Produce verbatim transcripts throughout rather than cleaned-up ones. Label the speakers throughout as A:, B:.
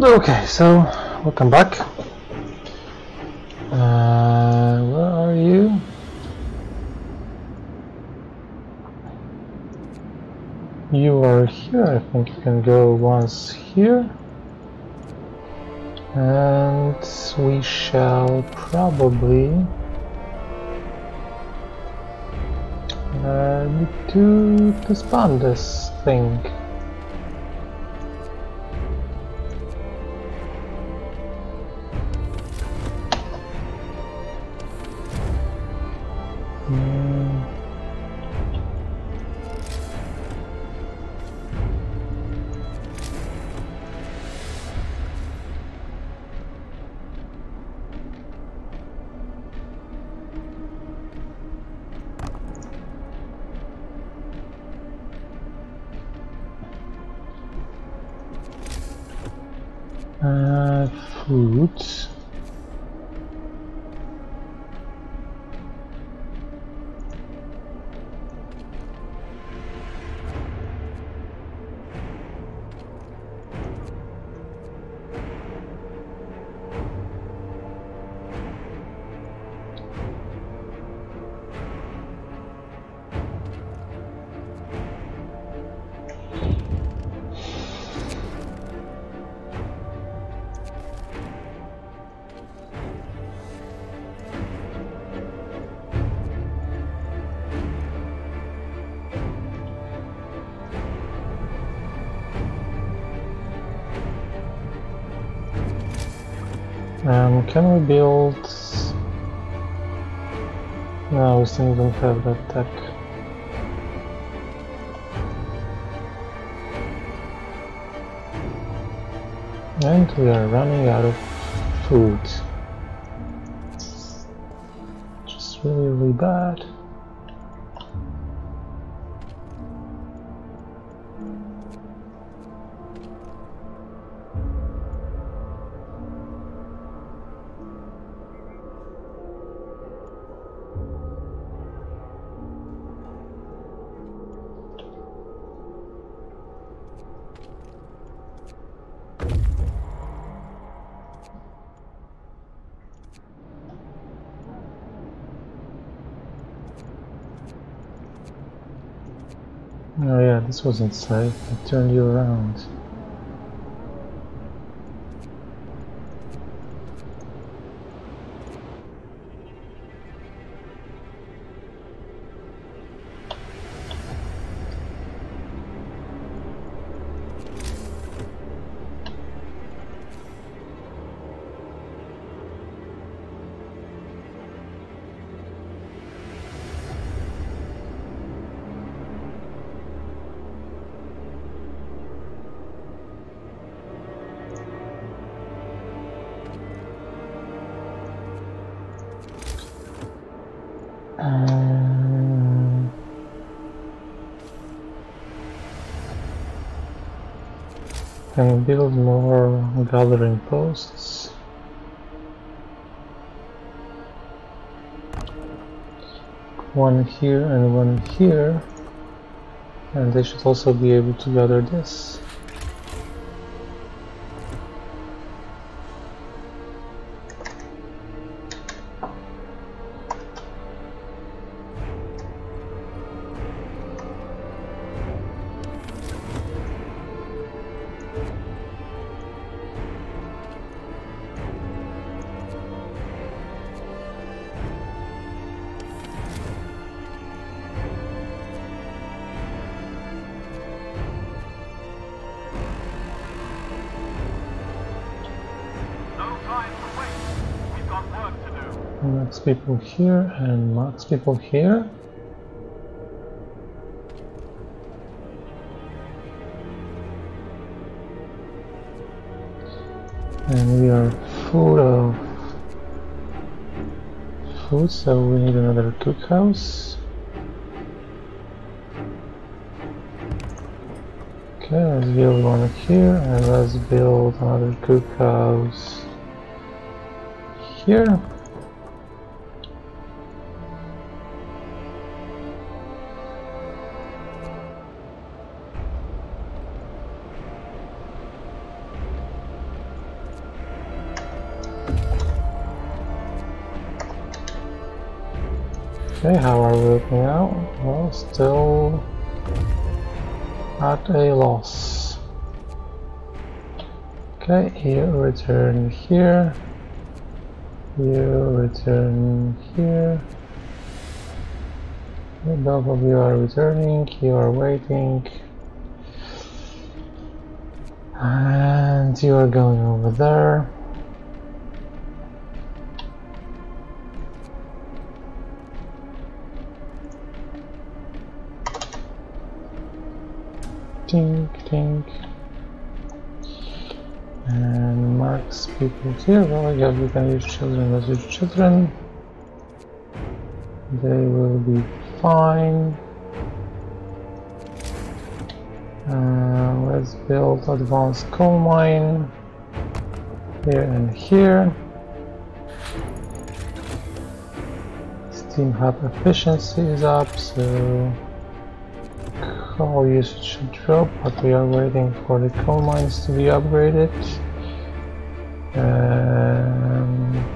A: Okay, so welcome back. Uh, where are you? You are here. I think you can go once here. And we shall probably uh, need to, to spawn this thing. Mm. Uh, food. Um, can we build... No, we still don't have that tech. And we are running out of food. Just really, really bad. Oh yeah, this wasn't safe. I turned you around. Um, can build more gathering posts. One here and one here, and they should also be able to gather this. Max people here and max people here. And we are full of food, so we need another cookhouse. Okay, let's build one here and let's build another cookhouse here. Okay, how are we looking now? Well, still at a loss. Okay, you return here. You return here. Both of you are returning, you are waiting. And you are going over there. Tink, tink. And marks people here. Well, I guess we can use children as use children. They will be fine. Uh, let's build advanced coal mine here and here. Steam hub efficiency is up, so coal usage should drop, but we are waiting for the coal mines to be upgraded. Um,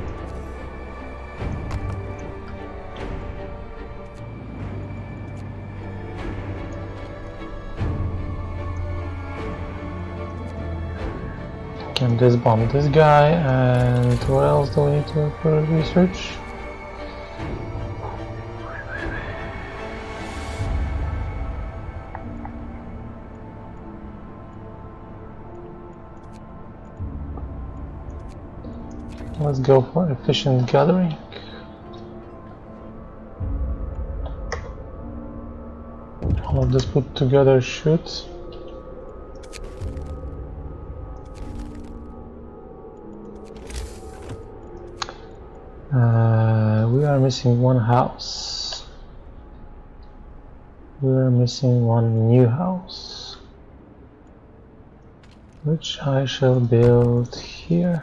A: can disbomb this guy, and what else do we need to for research? Let's go for efficient gathering. All of this put together should Uh, we are missing one house. We are missing one new house, which I shall build here.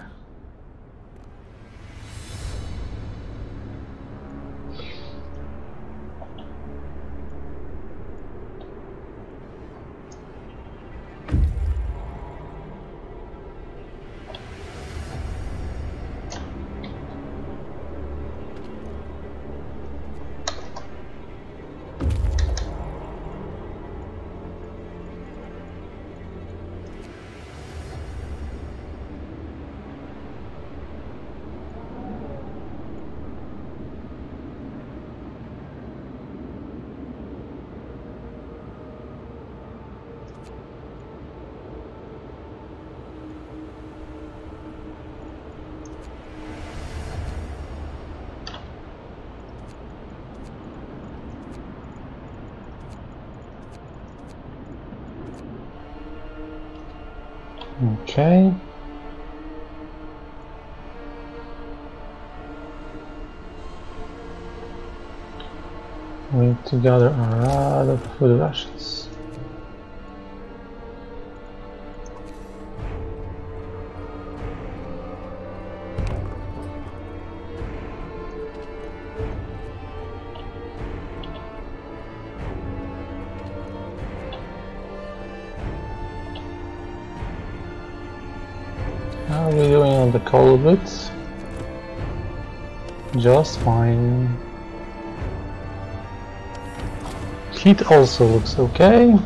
A: Okay. We need to gather a lot of food rations. How are we doing on the coal bits? Just fine. Heat also looks okay.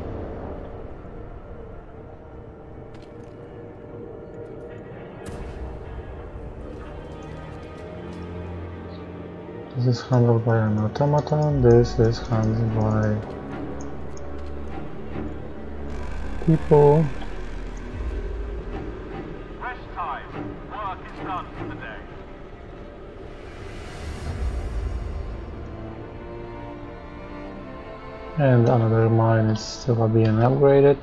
A: This is handled by an automaton, this is handled by people.
B: Rest time. Work is done for the day.
A: And another mine is still being upgraded.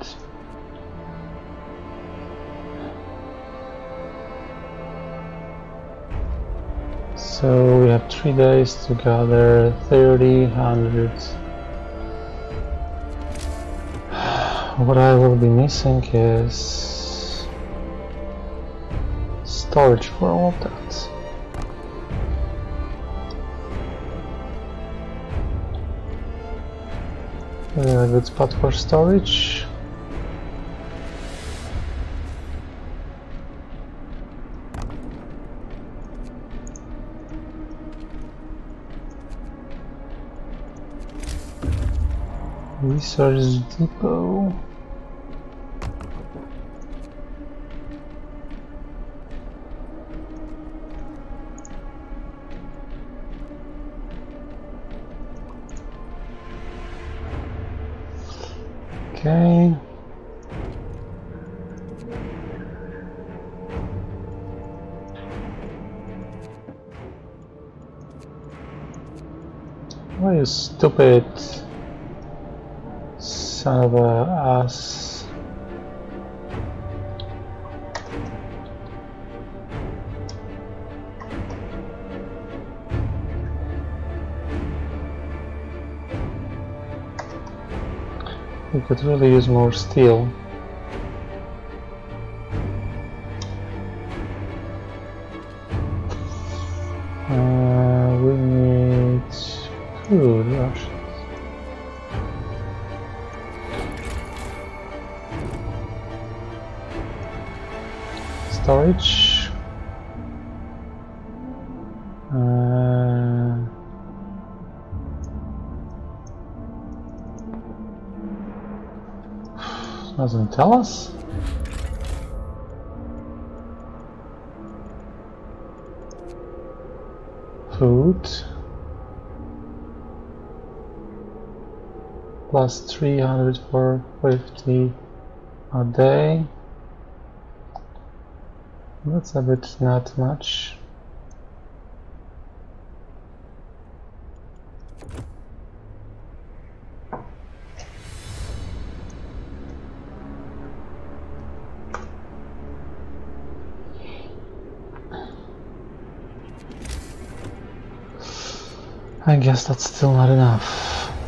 A: So we have three days to gather thirty, one hundred. What I will be missing is storage for all of that. A good spot for storage. Research depot. Okay. Why you stupid son of a ass. We could really use more steel. Uh, we need food rations. Storage. Uh, doesn't tell us. Food plus three hundred for fifty a day. That's a bit not much. I guess that's still not enough.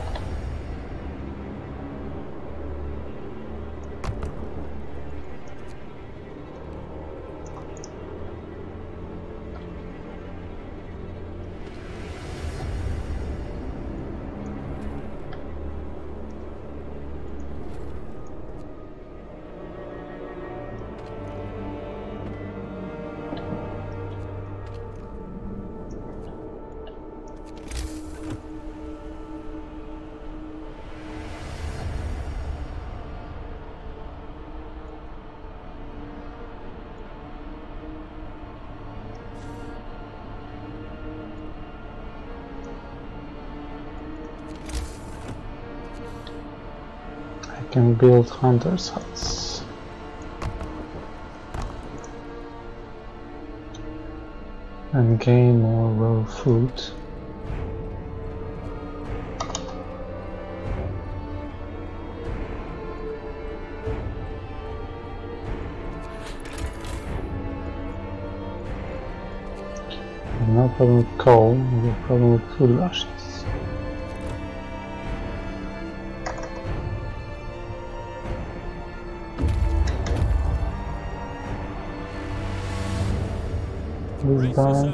A: Can build hunters' huts. And gain more raw food. No problem with coal, we have a problem with food rations. This band,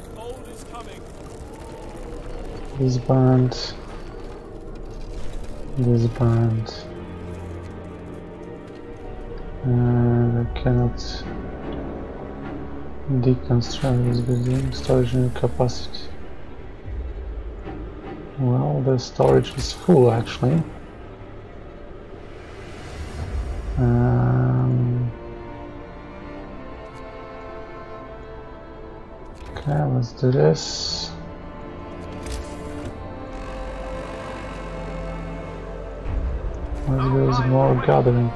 A: this band, this band, and I cannot deconstruct this building. Storage and capacity. Well, the storage is full actually. Um, Okay, let's do this. Let's do some more gatherings.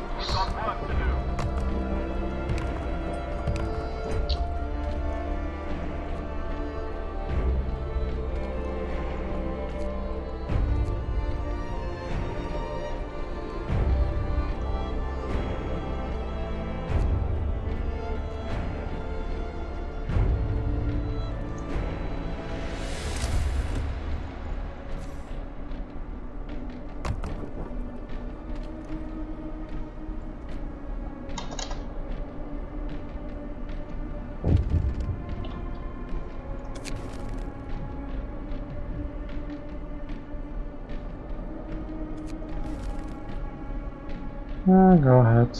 A: Uh, go ahead.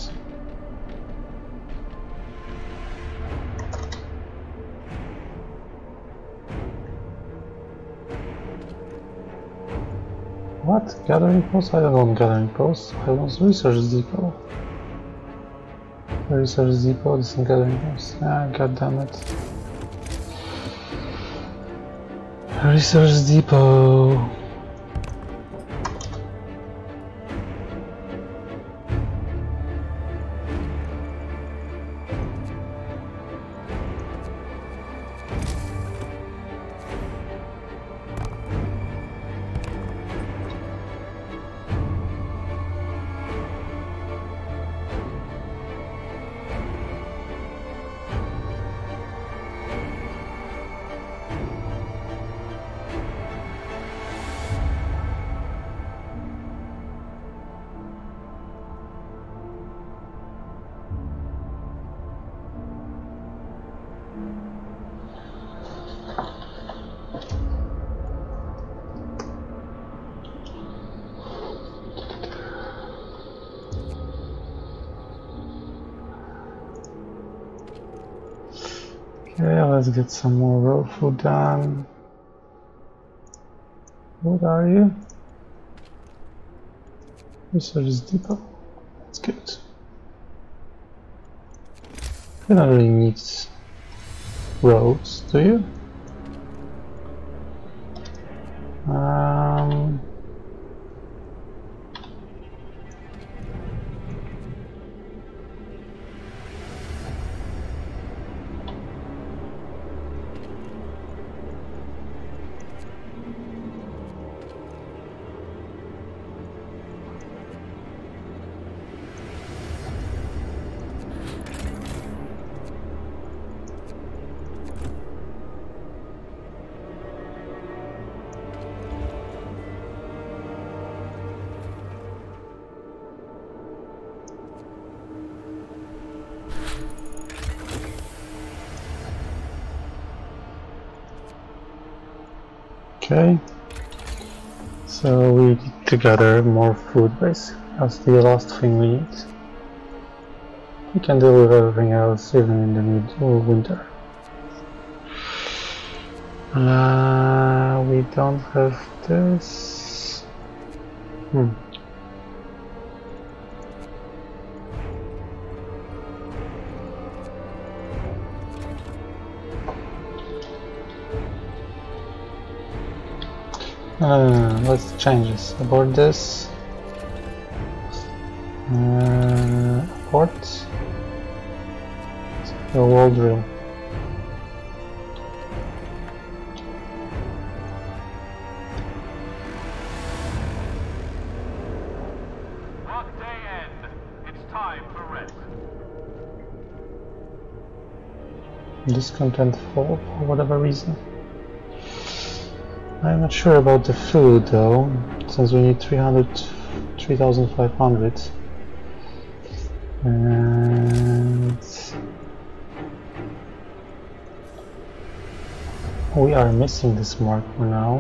A: What? Gathering post? I don't want gathering post. I want research depot. Research depot isn't gathering post. Ah, god damn it. Research depot. Okay, let's get some more raw food done. What are you? Research depot. That's good. You don't really need roads, do you? Um, Okay, so we need to gather more food base. That's the last thing we need. We can deal with everything else even in the mid or winter. Uh, we don't have this. Hmm. Uh, let's change this. Abort this. Uh, abort. The wall drill.
B: Workday end. It's time for rest.
A: Discontent fall for whatever reason. I'm not sure about the food though, since we need three hundred, three thousand five hundred. And we are missing this mark for now.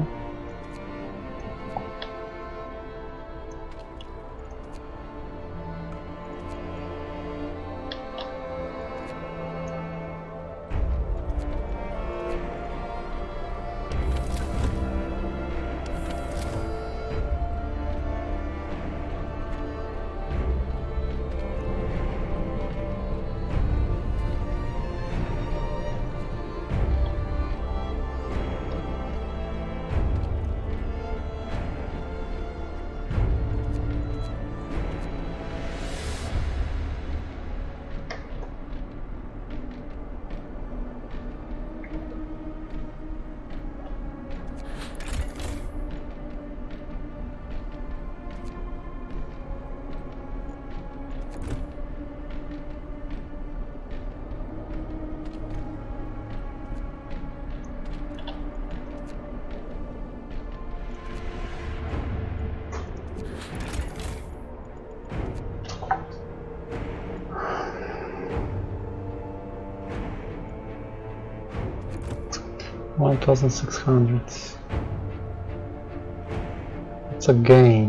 A: one thousand six hundred. It's a gain.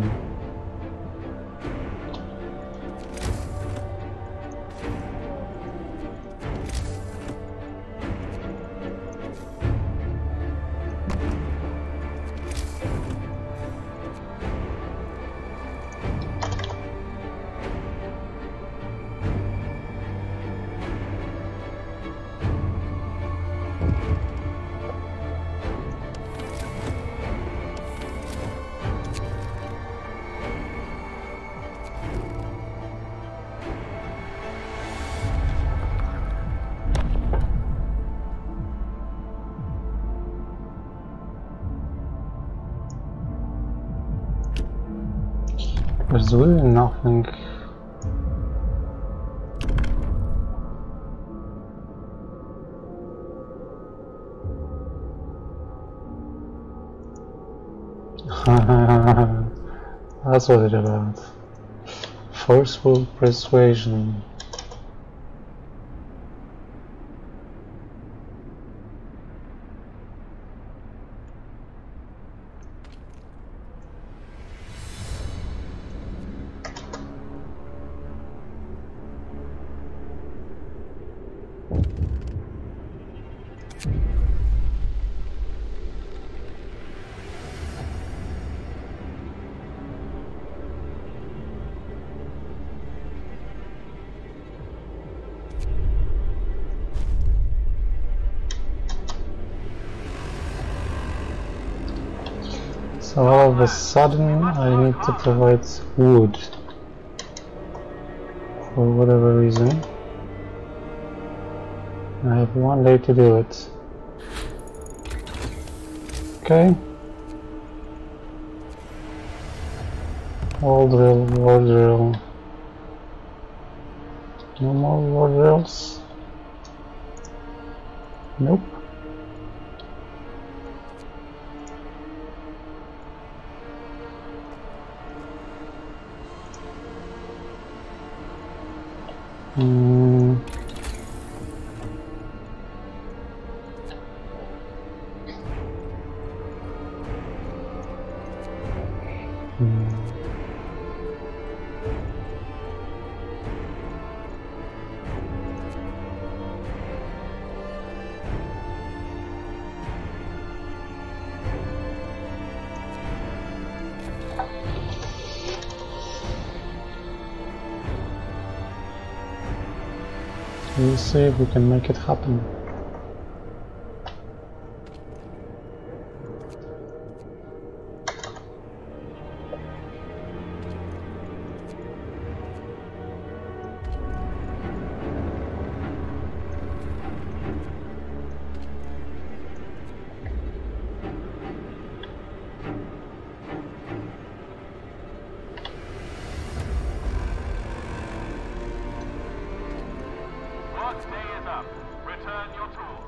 A: There's really nothing. That's what it's about. Forceful persuasion. So all of a sudden I need to provide wood for whatever reason. I have one day to do it. Okay. Wall drill, wall drill. No more wall drills? Nope. Mm. Mm. We'll see if we can make it happen.
B: Return your tools.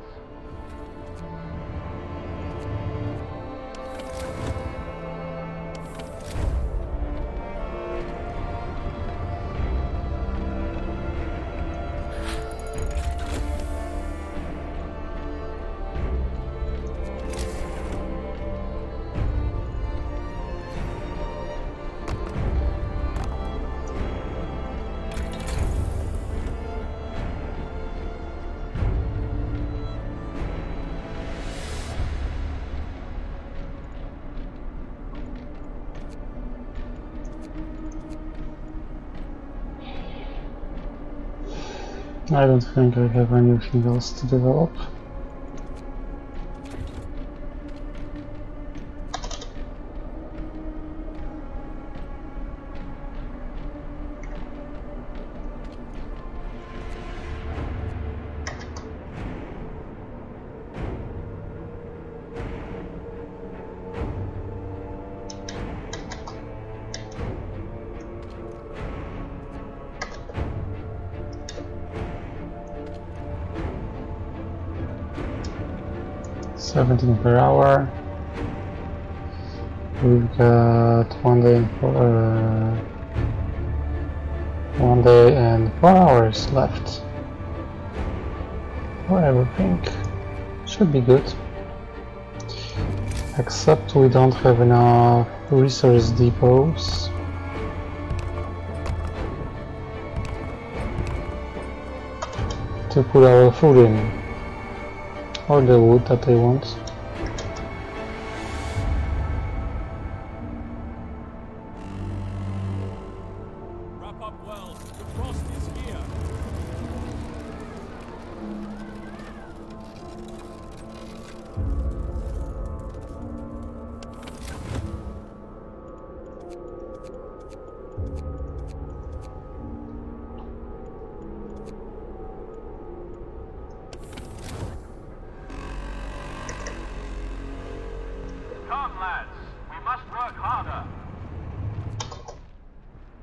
A: I don't think I have anything else to develop. seventeen per hour. We've got one day and four, uh, one day and four hours left for everything. Should be good. Except we don't have enough resource depots. To put our food in. Or the wood that I want.
B: Wrap up well. The frost is here. Come, lads. We must work harder.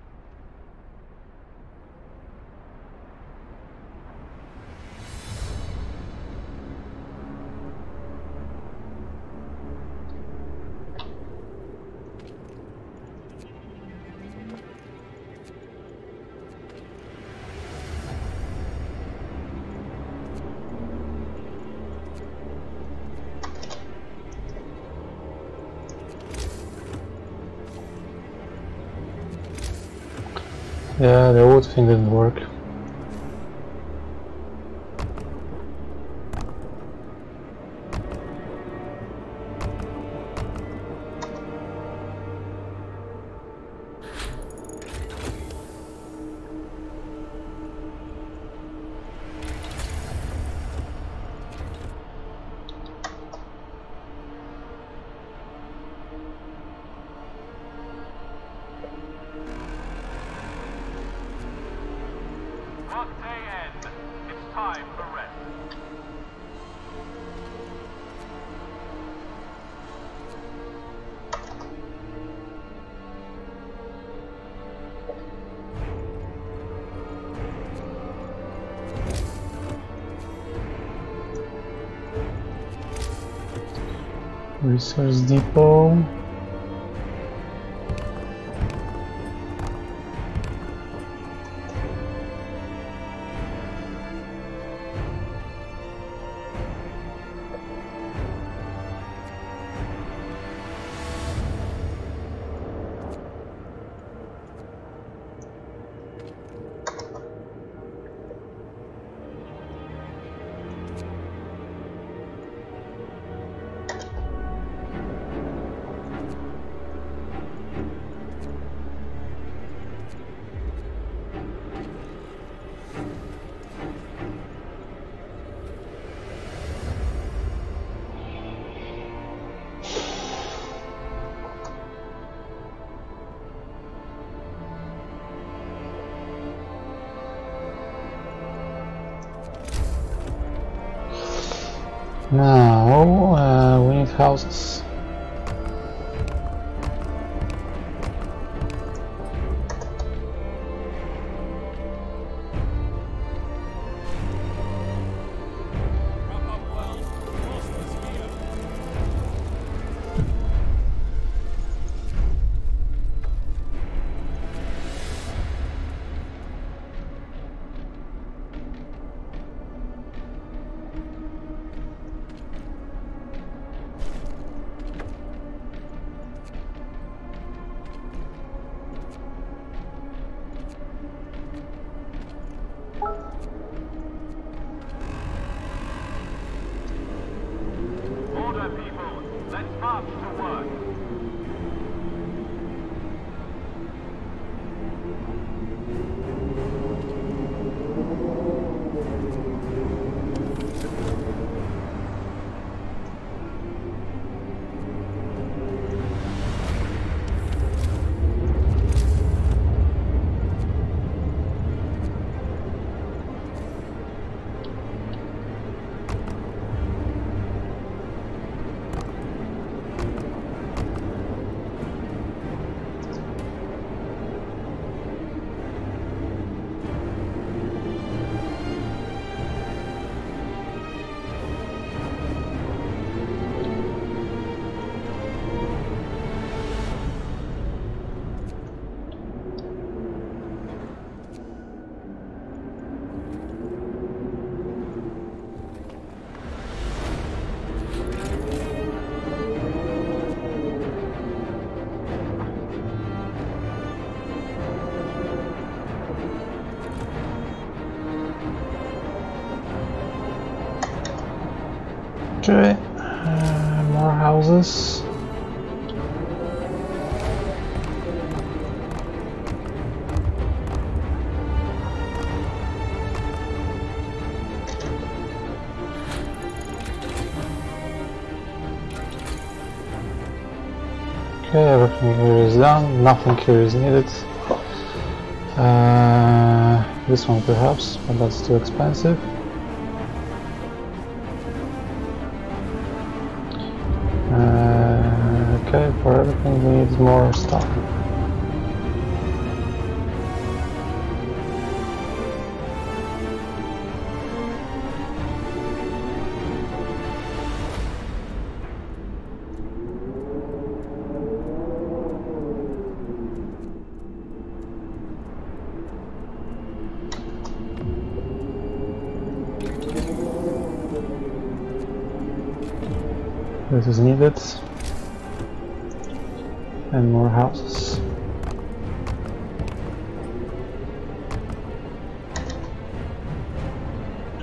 A: Yeah, the wood thing didn't work.
B: Workday end. It's time for rest.
A: Resource depot. Now uh, we need houses.
B: Order, people. Let's march to work.
A: Okay, uh, more houses. Okay, everything here is done, nothing here is needed. Uh, this one perhaps, but that's too expensive. Uh, okay, for everything we need more stuff. This is needed. And more houses.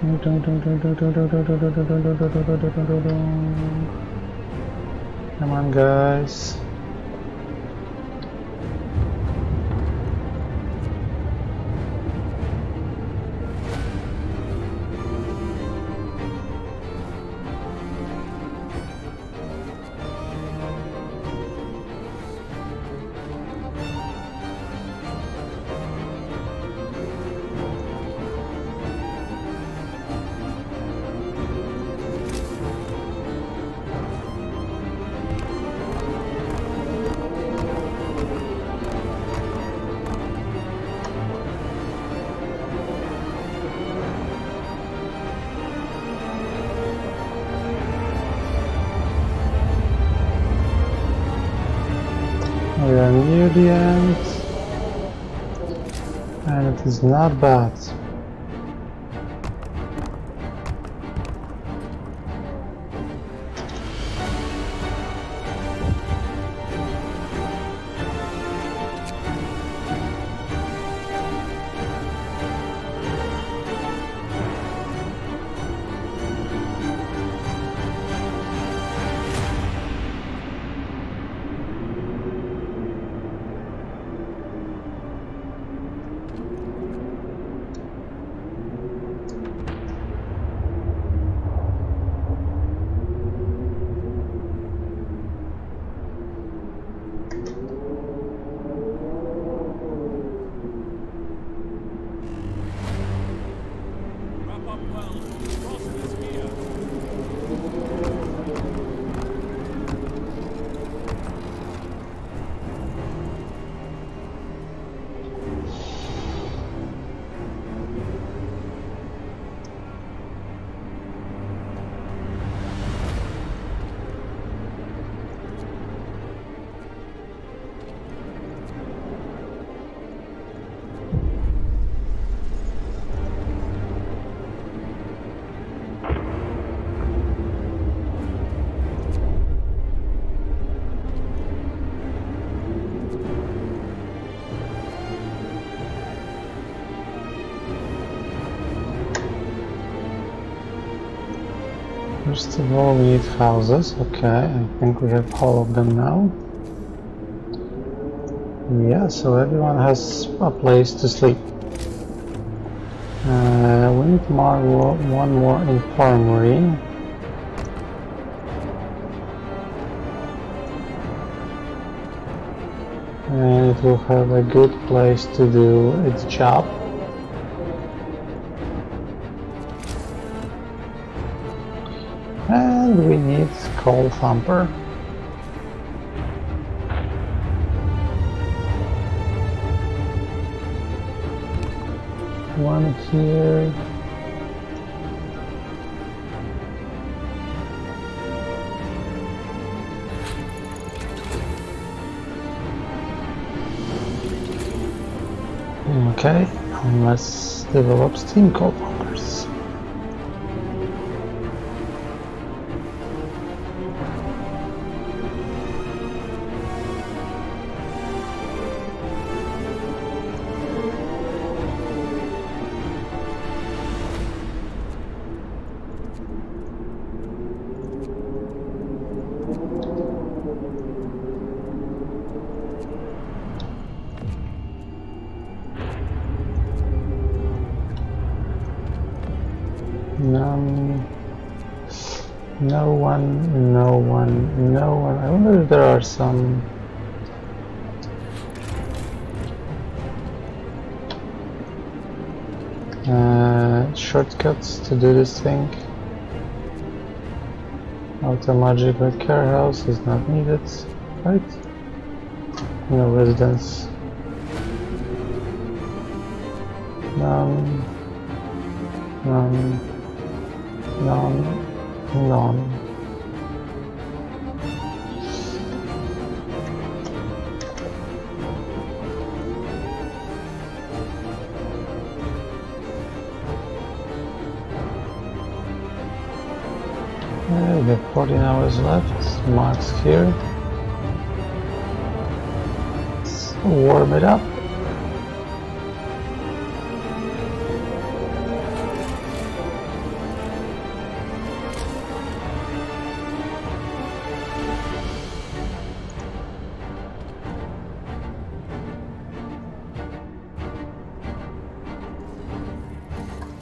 A: Come on, guys. We are near the end, and it is not bad. First of all, we need houses. Okay, I think we have all of them now. Yeah, so everyone has a place to sleep. Uh, we need more, one more infirmary. And it will have a good place to do its job. And we need coal thumper. One here. Okay, and let's develop steam coal thumpers. Um, no one, no one, no one. I wonder if there are some uh, shortcuts to do this thing. Auto magic care house is not needed, right? No residence. None. None. None, none. Uh, we have fourteen hours left, marks here. Let's warm it up.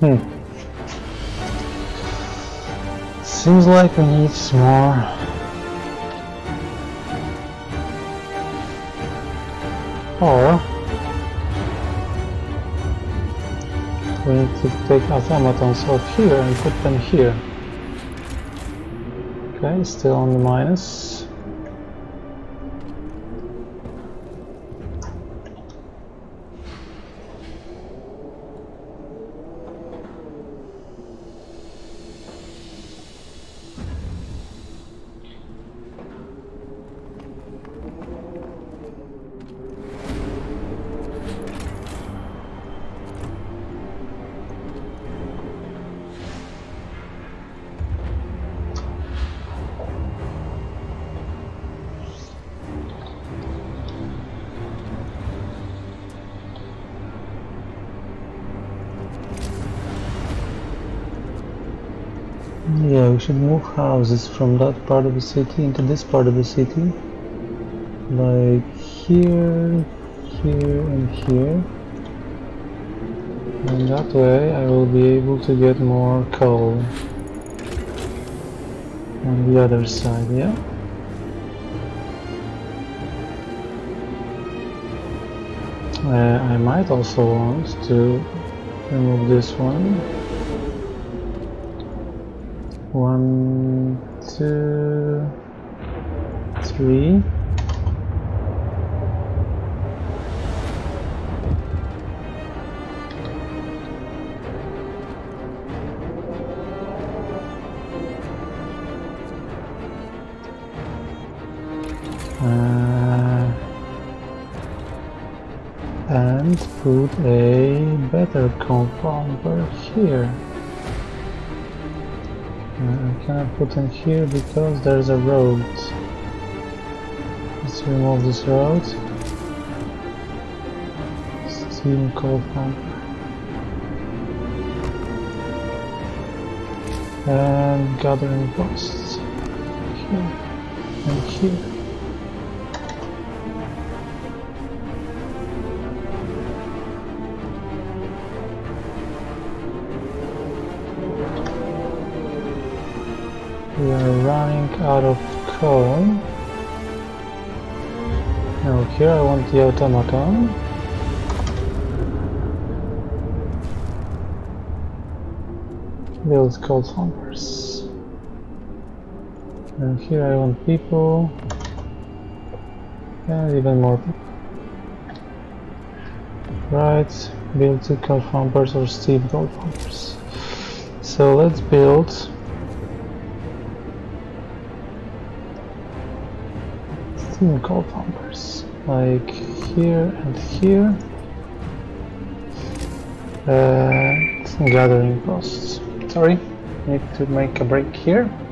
A: Hmm. Seems like we need more. Or we need to take automatons off here and put them here. Okay, still on the minus. Yeah, we should move houses from that part of the city into this part of the city. Like here, here and here. And that way I will be able to get more coal on the other side, yeah? Uh, I might also want to remove this one. One, two, three. Uh, and put a better compounder here. Uh, I cannot put in here because there's a road. Let's remove this road. Steam coal pumper. And gathering posts. Here and here. We are running out of coal. Now here I want the automaton. Build coal pumpers. And here I want people. And even more people. Right, build two coal pumpers or steam coal pumpers. So let's build steam coal pumpers, like here and here, and gathering posts. Sorry, need to make a break here.